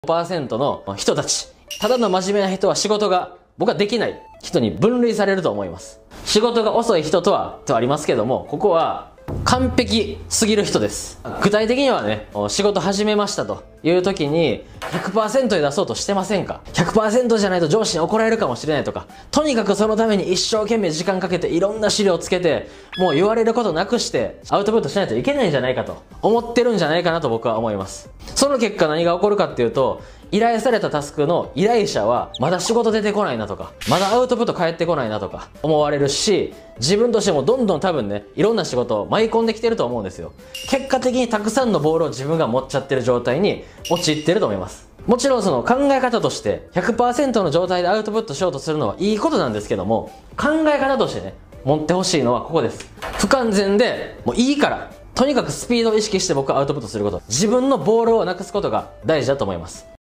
5% の人たち。ただの真面目な人は仕事が僕はできない人に分類されると思います。仕事が遅い人とはありますけども、ここは完璧すぎる人です。具体的にはね、仕事始めましたという時に 100% で出そうとしてませんか？ 100% じゃないと上司に怒られるかもしれないとか、とにかくそのために一生懸命時間かけていろんな資料つけて、もう言われることなくしてアウトプットしないといけないんじゃないかと思ってるんじゃないかなと僕は思います。その結果何が起こるかっていうと、依頼されたタスクの依頼者はまだ仕事出てこないなとか、まだアウトプット返ってこないなとか思われるし、自分としてもどんどん多分ね、いろんな仕事を舞い込んできてると思うんですよ。結果的にたくさんのボールを自分が持っちゃってる状態に陥ってると思います。もちろんその考え方として 100% の状態でアウトプットしようとするのはいいことなんですけども、考え方としてね、持ってほしいのはここです。不完全でもういいから、とにかくスピードを意識して僕はアウトプットすること。自分のボールをなくすことが大事だと思います。